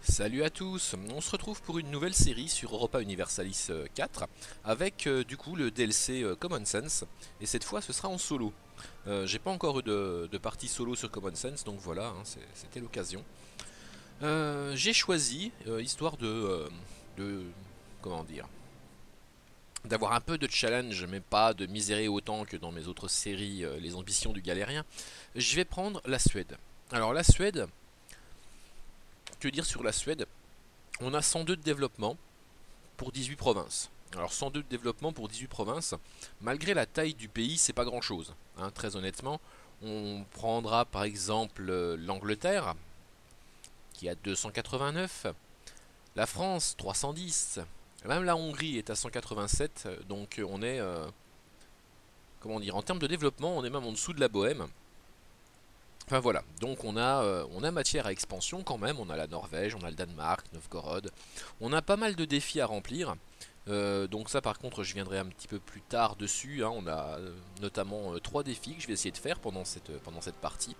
Salut à tous, on se retrouve pour une nouvelle série sur Europa Universalis 4 avec du coup le DLC Common Sense et cette fois ce sera en solo. J'ai pas encore eu de partie solo sur Common Sense donc voilà, hein, c'était l'occasion. J'ai choisi, histoire de comment dire, d'avoir un peu de challenge mais pas de misérer autant que dans mes autres séries Les Ambitions du Galérien, je vais prendre la Suède. Alors la Suède, que dire sur la Suède? On a 102 de développement pour 18 provinces. Alors 102 de développement pour 18 provinces, malgré la taille du pays, c'est pas grand chose. Hein, très honnêtement, on prendra par exemple l'Angleterre, qui a 289, la France 310, même la Hongrie est à 187, donc on est, comment dire, en termes de développement, on est même en dessous de la Bohème. Enfin voilà, donc on a matière à expansion quand même, on a la Norvège, on a le Danemark, Novgorod, on a pas mal de défis à remplir. Donc ça par contre je viendrai un petit peu plus tard dessus, hein. On a notamment 3 défis que je vais essayer de faire pendant cette partie.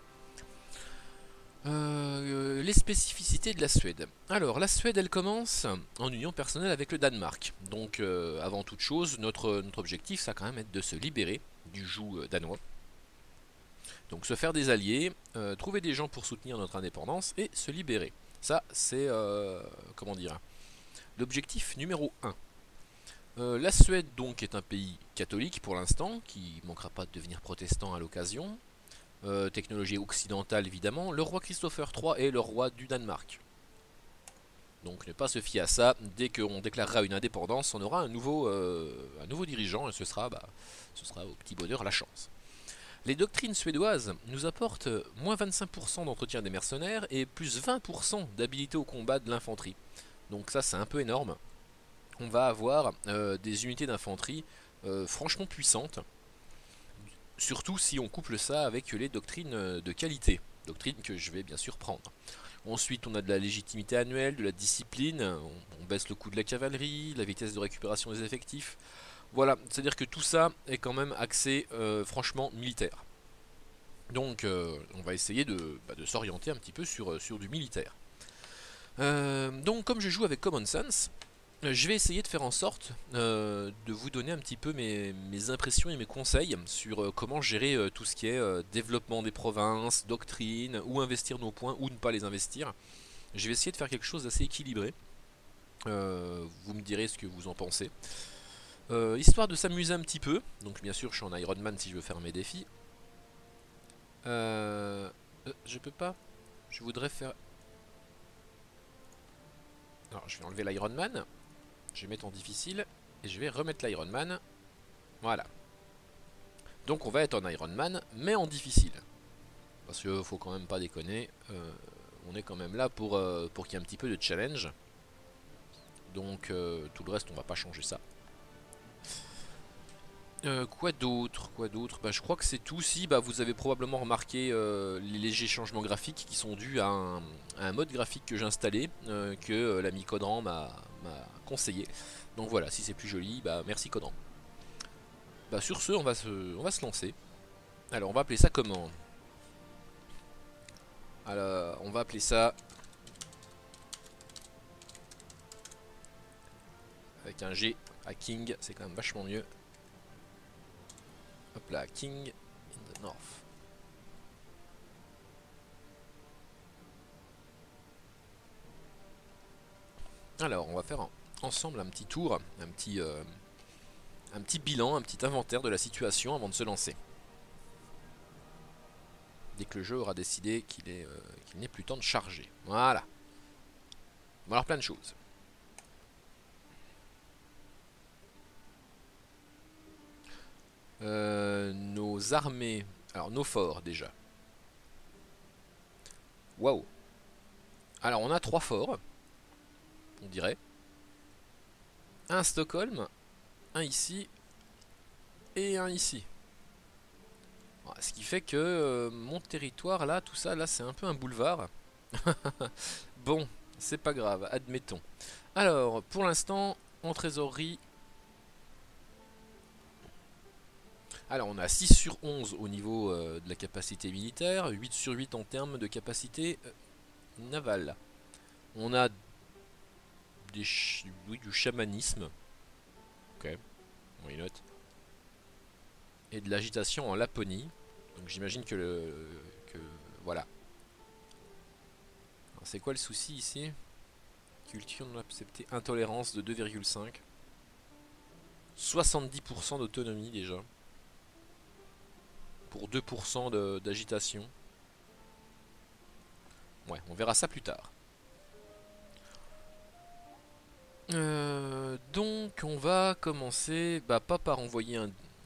Les spécificités de la Suède. Alors la Suède elle commence en union personnelle avec le Danemark. Donc avant toute chose, notre objectif ça va quand même être de se libérer du joug danois. Donc se faire des alliés, trouver des gens pour soutenir notre indépendance et se libérer. Ça c'est, comment dire, l'objectif numéro 1. La Suède donc est un pays catholique pour l'instant, qui ne manquera pas de devenir protestant à l'occasion. Technologie occidentale évidemment. Le roi Christopher III est le roi du Danemark. Donc ne pas se fier à ça. Dès qu'on déclarera une indépendance, on aura un nouveau dirigeant et ce sera au petit bonheur la chance. Les doctrines suédoises nous apportent moins 25% d'entretien des mercenaires et plus 20% d'habilité au combat de l'infanterie. Donc ça c'est un peu énorme. On va avoir des unités d'infanterie franchement puissantes, surtout si on couple ça avec les doctrines de qualité, doctrines que je vais bien sûr prendre. Ensuite on a de la légitimité annuelle, de la discipline, on baisse le coût de la cavalerie, la vitesse de récupération des effectifs. Voilà, c'est-à-dire que tout ça est quand même axé franchement militaire. Donc on va essayer de s'orienter un petit peu sur du militaire. Donc comme je joue avec Common Sense, je vais essayer de faire en sorte de vous donner un petit peu mes impressions et mes conseils sur comment gérer tout ce qui est développement des provinces, doctrine, où investir nos points, ou ne pas les investir. Je vais essayer de faire quelque chose d'assez équilibré. Vous me direz ce que vous en pensez. Histoire de s'amuser un petit peu, donc bien sûr je suis en Iron Man si je veux faire mes défis. Je peux pas. Je voudrais faire... Alors je vais enlever l'Iron Man. Je vais mettre en difficile. Et je vais remettre l'Iron Man. Voilà. Donc on va être en Iron Man, mais en difficile. Parce que faut quand même pas déconner. On est quand même là pour qu'il y ait un petit peu de challenge. Donc tout le reste on va pas changer ça. Quoi d'autre? Bah, je crois que c'est tout. Si bah, vous avez probablement remarqué les légers changements graphiques qui sont dus à un mode graphique que j'ai installé, que l'ami Codran m'a conseillé. Donc voilà, si c'est plus joli, bah merci Codran. Bah sur ce, on va se lancer. Alors on va appeler ça comment? Alors on va appeler ça avec un G à King, c'est quand même vachement mieux. Hop là, King in the North. Alors, on va faire ensemble un petit tour, un petit bilan, un petit inventaire de la situation avant de se lancer. Dès que le jeu aura décidé qu'il n'est plus temps de charger. Voilà. On va avoir plein de choses. Nos armées... Alors, nos forts, déjà. Waouh. Alors, on a 3 forts, on dirait. Un à Stockholm, un ici, et un ici. Ce qui fait que mon territoire, là, tout ça, là, c'est un peu un boulevard. Bon, c'est pas grave, admettons. Alors, pour l'instant, en trésorerie... Alors, on a 6 sur 11 au niveau de la capacité militaire, 8 sur 8 en termes de capacité navale. On a oui, du chamanisme. Ok, why not. Et de l'agitation en Laponie. Donc j'imagine que voilà. C'est quoi le souci ici? Culture non acceptée, intolérance de 2,5. 70% d'autonomie déjà. Pour 2% d'agitation. Ouais, on verra ça plus tard. Donc on va commencer, pas par envoyer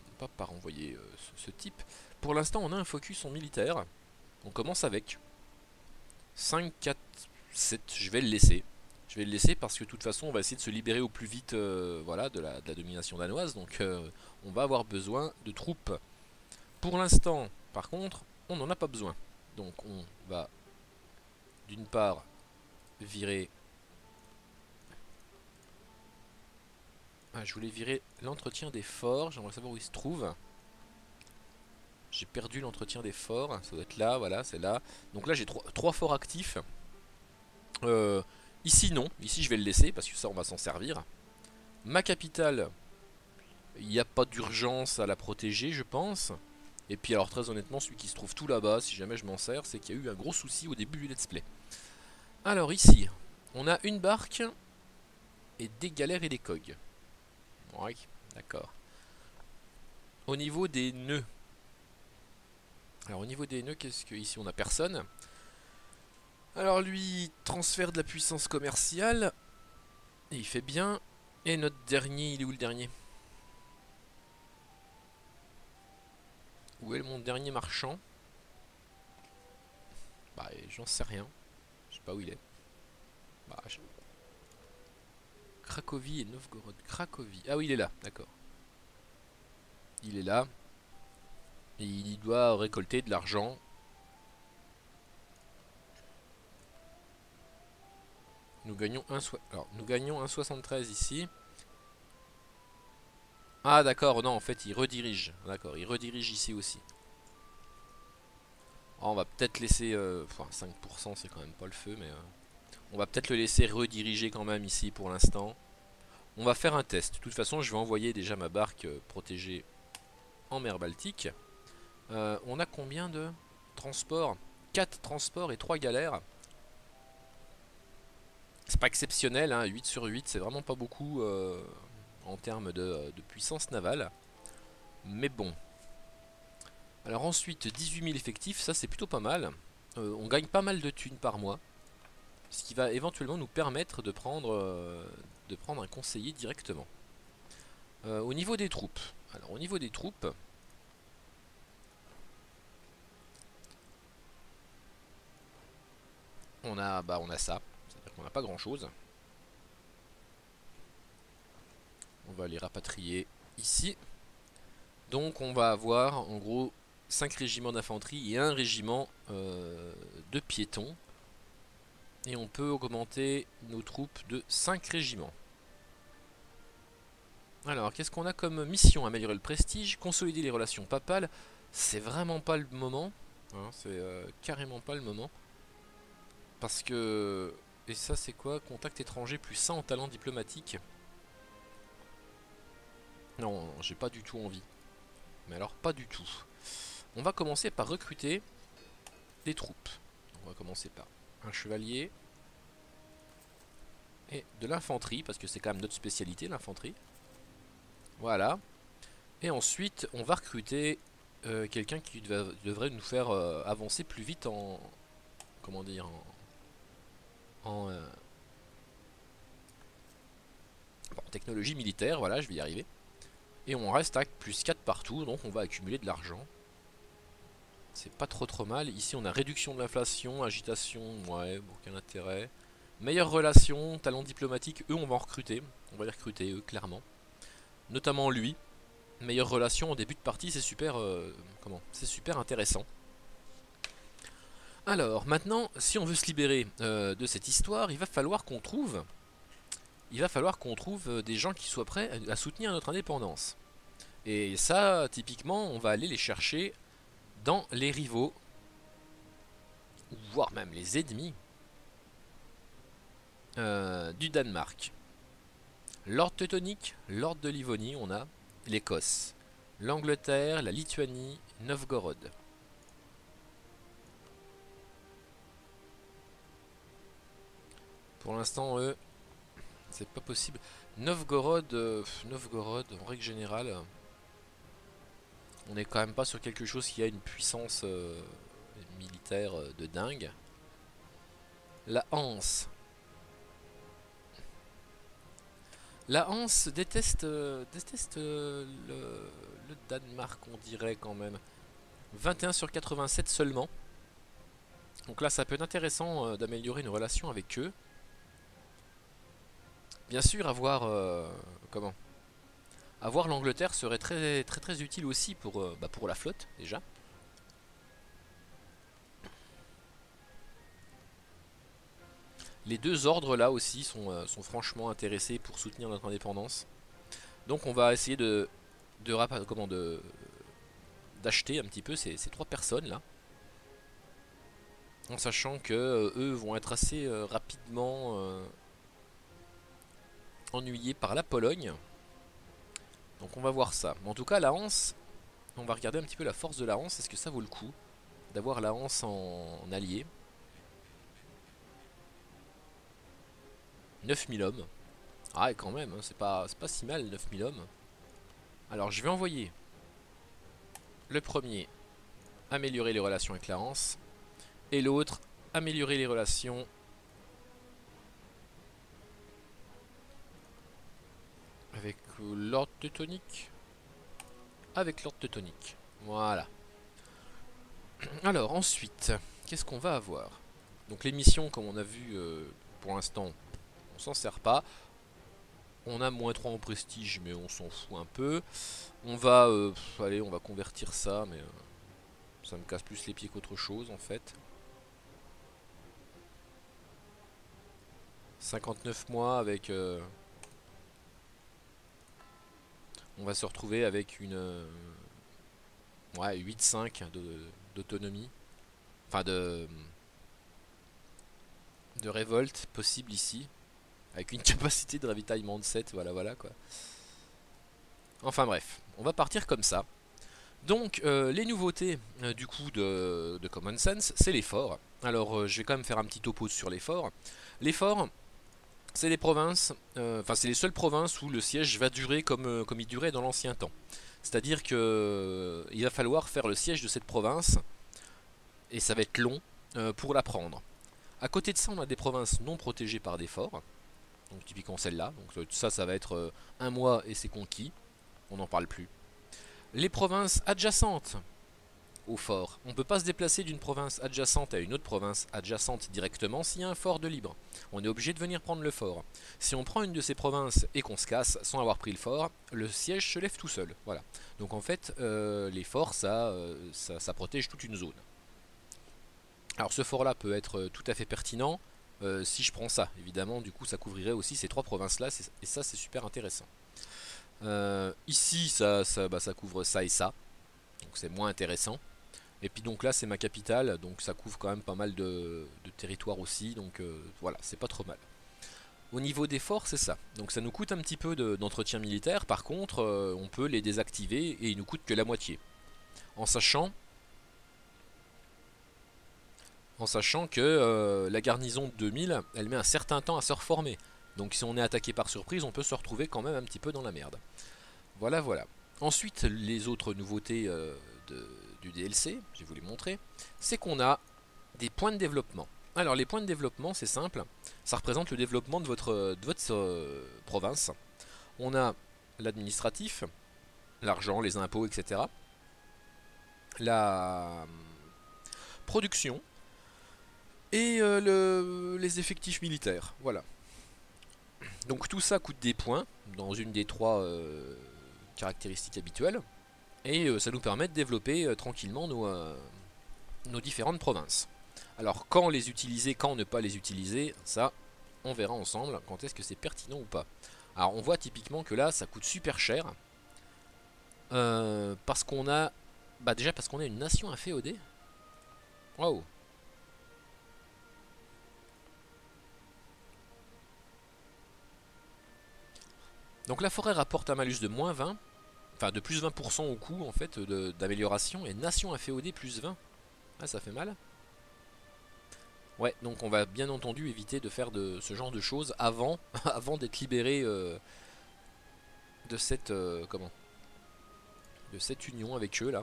ce type. Pour l'instant on a un focus en militaire. On commence avec 5, 4, 7, je vais le laisser. Je vais le laisser parce que de toute façon on va essayer de se libérer au plus vite voilà, de la domination danoise. Donc on va avoir besoin de troupes. Pour l'instant par contre on n'en a pas besoin. Donc on va d'une part virer... Ah, je voulais virer l'entretien des forts, j'aimerais savoir où il se trouve. J'ai perdu l'entretien des forts, ça doit être là, voilà, c'est là. Donc là j'ai 3 forts actifs. Ici non, ici je vais le laisser parce que ça on va s'en servir. Ma capitale, il n'y a pas d'urgence à la protéger je pense. Et puis alors très honnêtement celui qui se trouve tout là-bas, si jamais je m'en sers, c'est qu'il y a eu un gros souci au début du let's play. Alors ici, on a une barque et des galères et des cogs. Ouais, d'accord. Au niveau des nœuds. Alors au niveau des nœuds, qu'est-ce que... Ici on a personne. Alors lui, transfert de la puissance commerciale. Et il fait bien. Et notre dernier, il est où le dernier? Où est mon dernier marchand? Bah j'en sais rien. Je sais pas où il est. Bah, Cracovie et Novgorod. Cracovie. Ah oui il est là, d'accord. Il est là. Et il doit récolter de l'argent. Nous gagnons 1,73 ici. Ah d'accord, non en fait il redirige. D'accord, il redirige ici aussi. Oh, on va peut-être laisser... enfin 5% c'est quand même pas le feu mais... on va peut-être le laisser rediriger quand même ici pour l'instant. On va faire un test. De toute façon je vais envoyer déjà ma barque protégée en mer Baltique. On a combien de transports? 4 transports et 3 galères. C'est pas exceptionnel, hein, 8 sur 8, c'est vraiment pas beaucoup en termes de puissance navale. Mais bon. Alors ensuite, 18 000 effectifs, ça c'est plutôt pas mal. On gagne pas mal de thunes par mois. Ce qui va éventuellement nous permettre de prendre un conseiller directement. Au niveau des troupes. Alors au niveau des troupes... on a ça. C'est-à-dire qu'on n'a pas grand chose. On va les rapatrier ici. Donc on va avoir en gros 5 régiments d'infanterie et un régiment de piétons. Et on peut augmenter nos troupes de 5 régiments. Alors qu'est-ce qu'on a comme mission? Améliorer le prestige, consolider les relations papales. C'est vraiment pas le moment. Hein, c'est carrément pas le moment. Parce que... Et ça c'est quoi? Contact étranger plus 100 en talent diplomatique. Non, j'ai pas du tout envie. Mais alors pas du tout. On va commencer par recruter des troupes. On va commencer par un chevalier. Et de l'infanterie, parce que c'est quand même notre spécialité, l'infanterie. Voilà. Et ensuite, on va recruter quelqu'un qui devrait nous faire avancer plus vite en... Comment dire? En technologie militaire, voilà, je vais y arriver. Et on reste à plus 4 partout, donc on va accumuler de l'argent. C'est pas trop mal. Ici on a réduction de l'inflation, agitation, ouais, aucun intérêt. Meilleure relation, talent diplomatique, eux on va en recruter. On va les recruter eux, clairement. Notamment lui. Meilleure relation en début de partie, c'est super, c'est super intéressant. Alors maintenant, si on veut se libérer de cette histoire, il va falloir qu'on trouve des gens qui soient prêts à soutenir notre indépendance. Et ça, typiquement, on va aller les chercher dans les rivaux, voire même les ennemis. du Danemark. Lord Teutonique, Lord de Livonie, on a l'Écosse, l'Angleterre, la Lituanie, Novgorod. Pour l'instant, eux, c'est pas possible. Novgorod, Novgorod, en règle générale, on n'est quand même pas sur quelque chose qui a une puissance militaire de dingue. La Hanse. La Hanse déteste, le Danemark, on dirait quand même. 21 sur 87 seulement. Donc là, ça peut être intéressant d'améliorer une relation avec eux. Bien sûr, comment avoir l'Angleterre serait très utile aussi pour la flotte, déjà. Les deux ordres là aussi sont franchement intéressés pour soutenir notre indépendance. Donc on va essayer d'acheter un petit peu ces trois personnes là. En sachant que eux vont être assez rapidement ennuyés par la Pologne. Donc on va voir ça. Mais en tout cas la Hanse, on va regarder un petit peu la force de la Hanse. Est-ce que ça vaut le coup d'avoir la Hanse en allié? 9000 hommes. Ah, et quand même, hein, c'est pas si mal, 9000 hommes. Alors, je vais envoyer le premier améliorer les relations avec la Hanse, et l'autre améliorer les relations avec Lord Teutonique. Avec Lord Teutonique. Voilà. Alors, ensuite, qu'est-ce qu'on va avoir? Donc, les missions, comme on a vu pour l'instant, on s'en sert pas. On a moins 3 en prestige, mais on s'en fout un peu. On va, allez, on va convertir ça, mais ça me casse plus les pieds qu'autre chose en fait. 59 mois avec... on va se retrouver avec une... ouais, 8,5 d'autonomie. Enfin de révolte possible ici. Avec une capacité de ravitaillement de 7, voilà quoi. Enfin bref, on va partir comme ça. Donc les nouveautés du coup de Common Sense, c'est les forts. Alors je vais quand même faire un petit topo sur les forts. Les forts, c'est les provinces, enfin c'est les seules provinces où le siège va durer comme il durait dans l'ancien temps. C'est-à-dire que il va falloir faire le siège de cette province, et ça va être long pour la prendre. À côté de ça, on a des provinces non protégées par des forts, donc typiquement celle-là. Donc ça va être un mois et c'est conquis, on n'en parle plus. Les provinces adjacentes au fort. On ne peut pas se déplacer d'une province adjacente à une autre province adjacente directement s'il y a un fort de libre. On est obligé de venir prendre le fort. Si on prend une de ces provinces et qu'on se casse sans avoir pris le fort, le siège se lève tout seul. Voilà. Donc en fait, les forts, ça protège toute une zone. Alors ce fort-là peut être tout à fait pertinent si je prends ça. Évidemment, du coup, ça couvrirait aussi ces trois provinces-là, et ça, c'est super intéressant. Ici, ça couvre ça et ça, donc c'est moins intéressant. Et puis donc là c'est ma capitale, donc ça couvre quand même pas mal de territoire aussi, donc voilà, c'est pas trop mal. Au niveau des forts, c'est ça. Donc ça nous coûte un petit peu d'entretien militaire, par contre on peut les désactiver et ils nous coûtent que la moitié. En sachant que la garnison de 2000, elle met un certain temps à se reformer. Donc si on est attaqué par surprise, on peut se retrouver quand même un petit peu dans la merde. Voilà, voilà. Ensuite, les autres nouveautés du DLC, je vais vous les montrer, c'est qu'on a des points de développement. Alors les points de développement, c'est simple, ça représente le développement de votre province. On a l'administratif, l'argent, les impôts, etc. La production et les effectifs militaires. Voilà. Donc tout ça coûte des points dans une des trois caractéristiques habituelles. Et ça nous permet de développer tranquillement nos différentes provinces. Alors quand les utiliser, quand ne pas les utiliser, ça on verra ensemble quand est-ce que c'est pertinent ou pas. Alors on voit typiquement que là ça coûte super cher. Parce qu'on a... Bah déjà parce qu'on a une nation inféodée. Waouh. Donc la forêt rapporte un malus de moins 20, enfin de plus 20% au coût en fait d'amélioration, et nation inféodée plus 20. Ah, ça fait mal. Ouais, donc on va bien entendu éviter de faire ce genre de choses avant, avant d'être libéré de cette comment, de cette union avec eux là.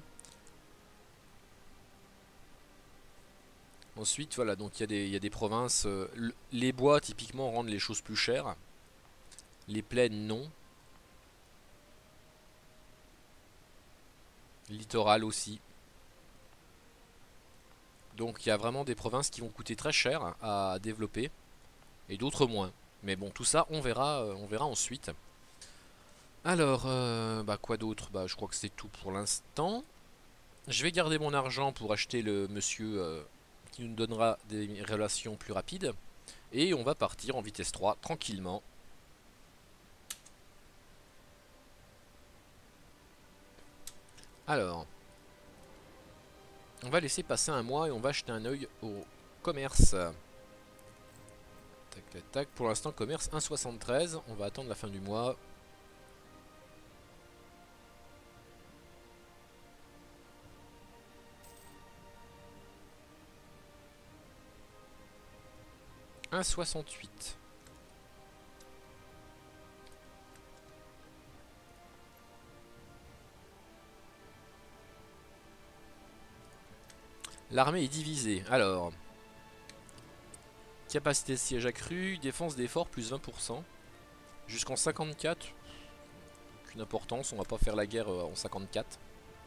Ensuite, voilà, donc il y a des provinces. Les bois typiquement rendent les choses plus chères. Les plaines non. Littoral aussi. Donc il y a vraiment des provinces qui vont coûter très cher à développer et d'autres moins. Mais bon, tout ça on verra ensuite. Alors, bah quoi d'autre? Bah je crois que c'est tout pour l'instant. Je vais garder mon argent pour acheter le monsieur qui nous donnera des relations plus rapides. Et on va partir en vitesse 3 tranquillement. Alors, on va laisser passer un mois et on va acheter un œil au commerce. Tac tac tac. Pour l'instant, commerce 1,73. On va attendre la fin du mois. « 1,68. L'armée est divisée. Alors, capacité de siège accrue, défense des forts plus 20%. Jusqu'en 54. Aucune importance, on va pas faire la guerre en 54.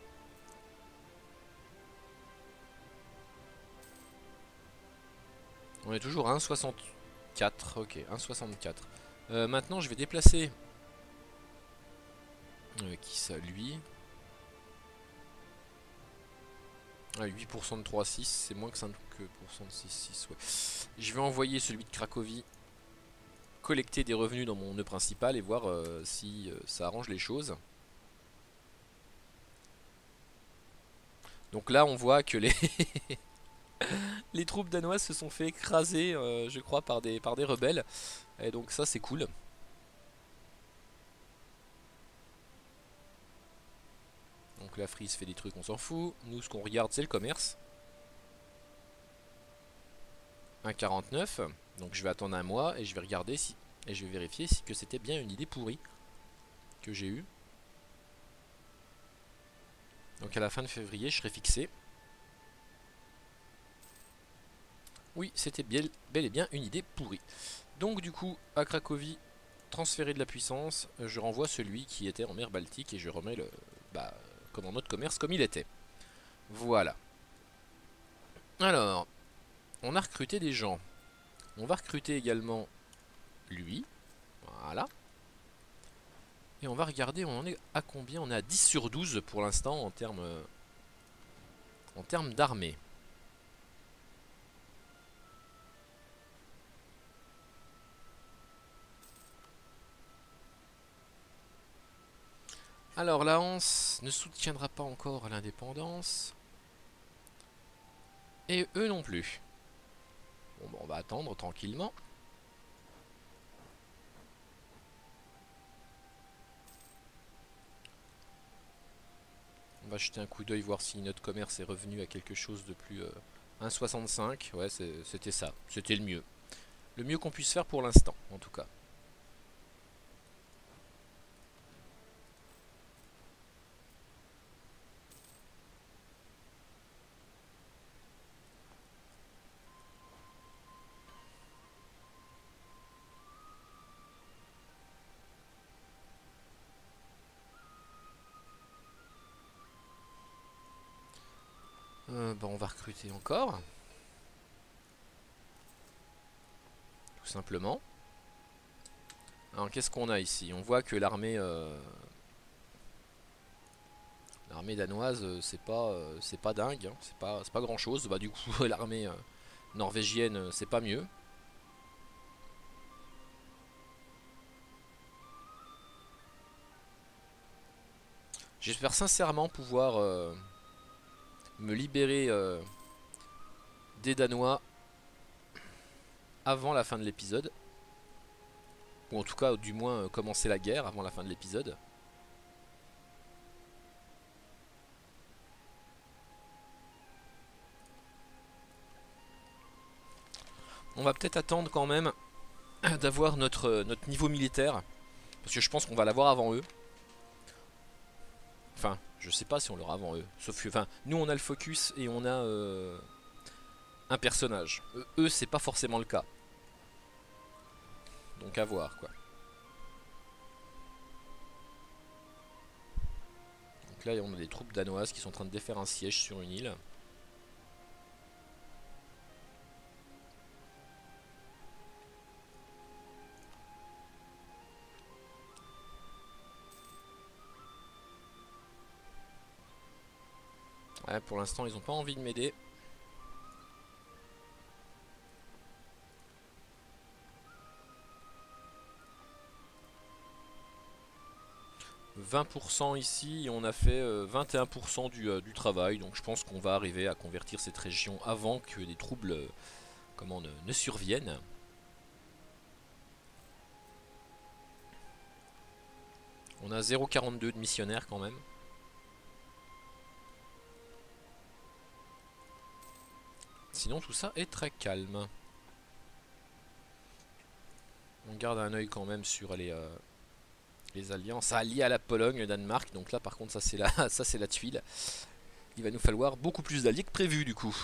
On est toujours à 1,64. Ok, 1,64. Maintenant, je vais déplacer. Qui ça, lui? Ah, 8% de 3,6, c'est moins que 5% de 6,6. Ouais. Je vais envoyer celui de Cracovie collecter des revenus dans mon nœud principal et voir si ça arrange les choses. Donc là, on voit que les les troupes danoises se sont fait écraser, je crois, par des rebelles. Et donc ça, c'est cool. Donc la frise fait des trucs, on s'en fout. Nous, ce qu'on regarde, c'est le commerce. 1,49. Donc je vais attendre un mois et je vais regarder si... Et je vais vérifier si que c'était bien une idée pourrie que j'ai eue. Donc à la fin de février, je serai fixé. Oui, c'était bel et bien une idée pourrie. Donc du coup, à Cracovie, transférer de la puissance, je renvoie celui qui était en mer Baltique et je remets le... Bah, comment notre commerce comme il était. Voilà. Alors, on a recruté des gens. On va recruter également lui. Voilà. Et on va regarder, on en est à combien? On est à 10 sur 12 pour l'instant en termes d'armée. Alors la Hanse ne soutiendra pas encore l'indépendance. Et eux non plus. Bon, bah, on va attendre tranquillement. On va jeter un coup d'œil voir si notre commerce est revenu à quelque chose de plus 1,65. Ouais, c'était ça. C'était le mieux. Le mieux qu'on puisse faire pour l'instant, en tout cas. Bon, on va recruter encore. Tout simplement. Alors qu'est-ce qu'on a ici? On voit que l'armée danoise c'est pas dingue, hein. C'est pas grand chose. Bah du coup l'armée norvégienne c'est pas mieux. J'espère sincèrement pouvoir me libérer des Danois avant la fin de l'épisode. Ou en tout cas, du moins, commencer la guerre avant la fin de l'épisode. On va peut-être attendre quand même d'avoir notre niveau militaire. Parce que je pense qu'on va l'avoir avant eux. Enfin, je sais pas si on l'aura avant eux. Sauf que, enfin, nous on a le focus et on a un personnage. Eux, c'est pas forcément le cas. Donc à voir quoi. Donc là, on a des troupes danoises qui sont en train de défaire un siège sur une île. Ouais, pour l'instant, ils ont pas envie de m'aider. 20% ici, et on a fait 21% du travail. Donc je pense qu'on va arriver à convertir cette région avant que des troubles comment, ne surviennent. On a 0,42 de missionnaires quand même. Sinon tout ça est très calme. On garde un œil quand même sur les alliances alliées à la Pologne, le Danemark. Donc là par contre ça c'est ça c'est la tuile. Il va nous falloir beaucoup plus d'alliés que prévu du coup.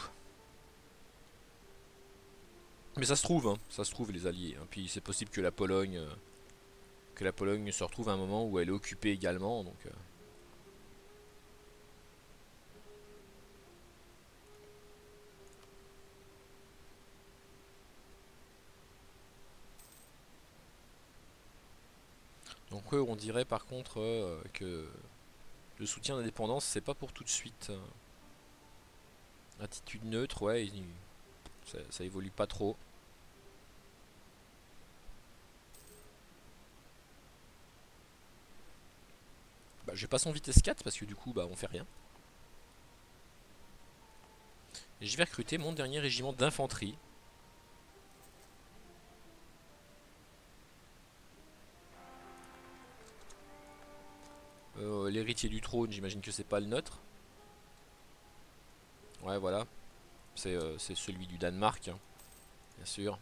Mais ça se trouve, hein, ça se trouve les alliés. Hein. Puis c'est possible que la Pologne se retrouve à un moment où elle est occupée également. Donc 'donc on dirait par contre que le soutien d'indépendance c'est pas pour tout de suite. Attitude neutre, ouais, ça évolue pas trop. Bah, je vais pas son vitesse 4 parce que du coup bah on fait rien. Et je vais recruter mon dernier régiment d'infanterie. L'héritier du trône, j'imagine que c'est pas le nôtre. Ouais, voilà. C'est celui du Danemark, hein, bien sûr.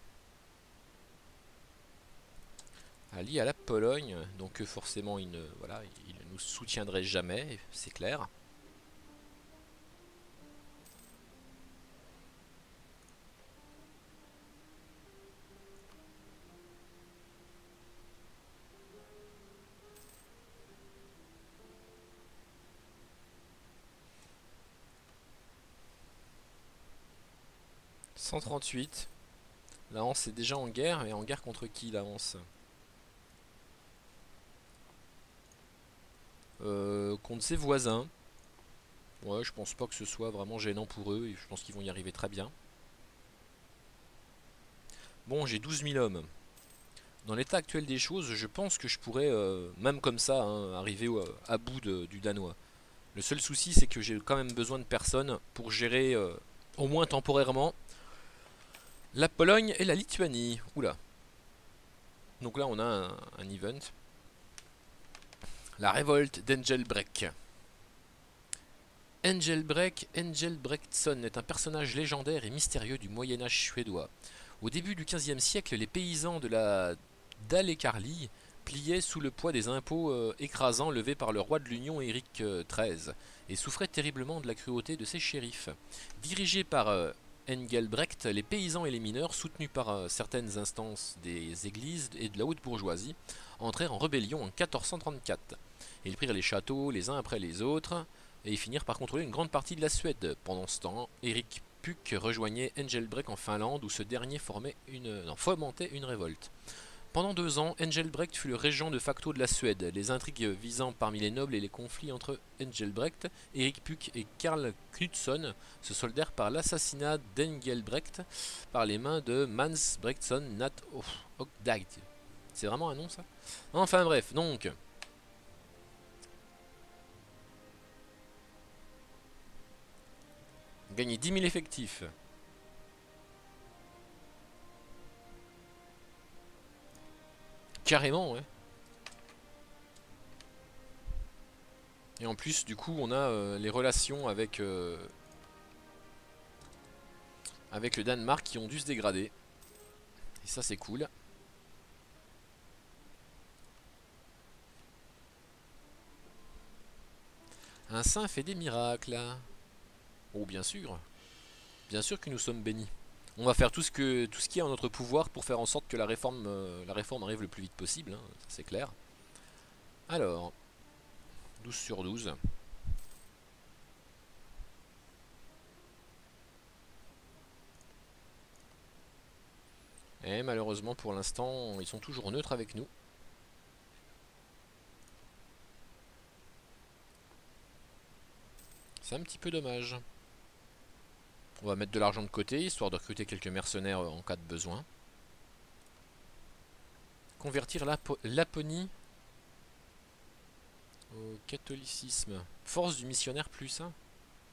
Allié à la Pologne, donc forcément voilà, il ne nous soutiendrait jamais, c'est clair. « 138. La Hanse est déjà en guerre, et en guerre contre qui la Hanse? Contre ses voisins. Ouais, je pense pas que ce soit vraiment gênant pour eux, et je pense qu'ils vont y arriver très bien. Bon, j'ai 12 000 hommes. Dans l'état actuel des choses, je pense que je pourrais, même comme ça, hein, arriver à bout du Danois. Le seul souci, c'est que j'ai quand même besoin de personnes pour gérer, au moins temporairement, la Pologne et la Lituanie. Oula. Donc là, on a un event. La révolte d'Engelbrek. Engelbrektsson est un personnage légendaire et mystérieux du Moyen-Âge suédois. Au début du XVe siècle, les paysans de la Dalecarlie pliaient sous le poids des impôts écrasants levés par le roi de l'Union Éric XIII et souffraient terriblement de la cruauté de ses shérifs. Dirigés par Engelbrekt, les paysans et les mineurs, soutenus par certaines instances des églises et de la haute bourgeoisie, entrèrent en rébellion en 1434. Ils prirent les châteaux les uns après les autres et finirent par contrôler une grande partie de la Suède. Pendant ce temps, Éric Puk rejoignait Engelbrekt en Finlande où ce dernier fomentait une révolte. Pendant 2 ans, Engelbrekt fut le régent de facto de la Suède. Les intrigues visant parmi les nobles et les conflits entre Engelbrekt, Éric Puk et Karl Knutsson se soldèrent par l'assassinat d'Engelbrekt par les mains de Mans Brektsson Nat Ogdag. C'est vraiment un nom ça? Enfin bref, donc... Gagner 10 000 effectifs. carrément, ouais. Et en plus, du coup, on a les relations avec le Danemark qui ont dû se dégrader. Et ça, c'est cool. Un saint fait des miracles. Oh, bien sûr. Bien sûr que nous sommes bénis. On va faire tout ce qui est en notre pouvoir pour faire en sorte que la réforme arrive le plus vite possible, hein, c'est clair. Alors, 12 sur 12. Et malheureusement pour l'instant, ils sont toujours neutres avec nous. C'est un petit peu dommage. On va mettre de l'argent de côté, histoire de recruter quelques mercenaires en cas de besoin. Convertir Laponie au catholicisme. Force du missionnaire plus 1.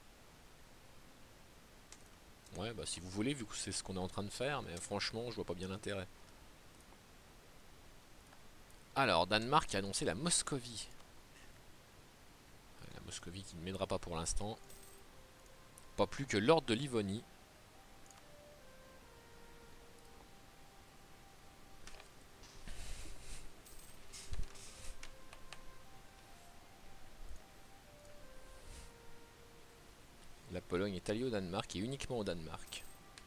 Ouais, bah si vous voulez, vu que c'est ce qu'on est en train de faire, mais franchement, je vois pas bien l'intérêt. Alors, Danemark a annoncé la Moscovie. La Moscovie qui ne m'aidera pas pour l'instant. Pas plus que l'ordre de Livonie. La Pologne est alliée au Danemark et uniquement au Danemark.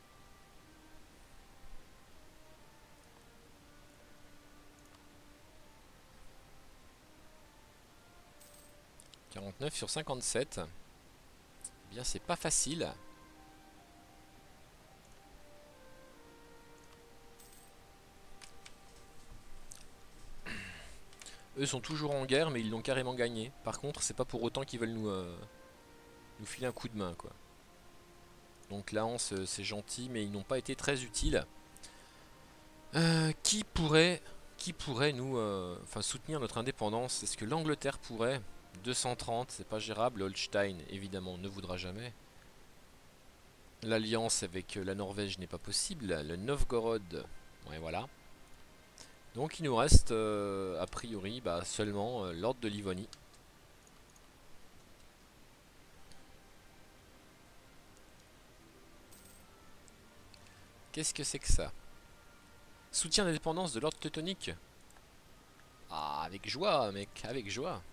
« 49 sur 57. » Eh bien, c'est pas facile. Eux sont toujours en guerre, mais ils l'ont carrément gagné. Par contre, c'est pas pour autant qu'ils veulent nous filer un coup de main, quoi. Donc la Hanse, c'est gentil, mais ils n'ont pas été très utiles. Qui pourrait nous soutenir notre indépendance? Est-ce que l'Angleterre pourrait? 230, c'est pas gérable. Holstein, évidemment, ne voudra jamais. L'alliance avec la Norvège n'est pas possible. Le Novgorod, ouais, voilà. Donc il nous reste, a priori, seulement l'ordre de Livonie. Qu'est-ce que c'est que ça? Soutien d'indépendance de l'ordre teutonique. Ah, avec joie, mec, avec joie.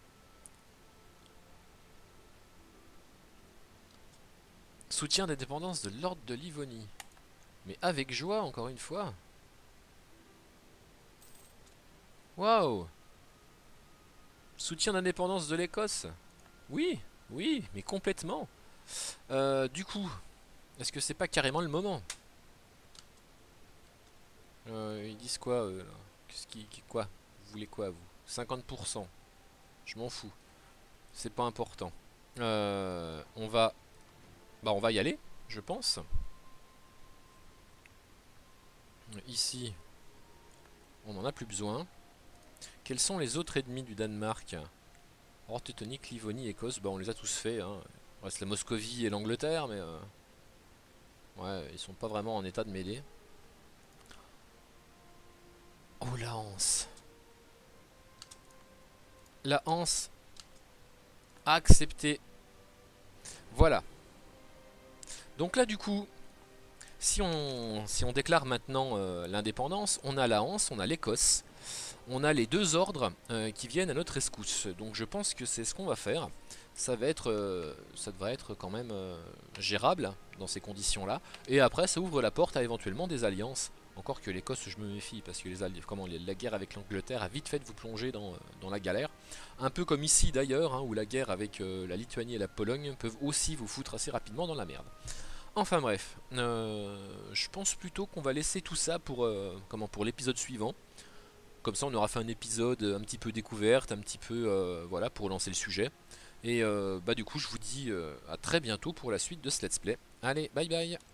Soutien d'indépendance de l'ordre de Livonie. Mais avec joie, encore une fois. Waouh! Soutien d'indépendance de l'Écosse. Oui, oui, mais complètement. Du coup, est-ce que c'est pas carrément le moment? Ils disent quoi, quoi? Vous voulez quoi, vous? 50%. Je m'en fous. C'est pas important. On va... on va y aller, je pense. Ici, on n'en a plus besoin. Quels sont les autres ennemis du Danemark? Ordre teutonique, Livonie, Écosse, on les a tous faits. Hein. Il reste la Moscovie et l'Angleterre, mais... ouais, ils sont pas vraiment en état de mêler. Oh, la Hanse. La Hanse a accepté. Voilà. Donc là, du coup, si on déclare maintenant l'indépendance, on a la Hanse, on a l'Écosse, on a les deux ordres qui viennent à notre rescousse. Donc je pense que c'est ce qu'on va faire. Ça devrait être quand même gérable dans ces conditions-là. Et après, ça ouvre la porte à éventuellement des alliances. Encore que l'Écosse, je me méfie, parce que la guerre avec l'Angleterre a vite fait de vous plonger dans la galère. Un peu comme ici d'ailleurs, hein, où la guerre avec la Lituanie et la Pologne peuvent aussi vous foutre assez rapidement dans la merde. Enfin bref, je pense plutôt qu'on va laisser tout ça pour l'épisode suivant. Comme ça on aura fait un épisode un petit peu découverte, un petit peu voilà, pour lancer le sujet. Et du coup je vous dis à très bientôt pour la suite de ce let's play. Allez, bye bye.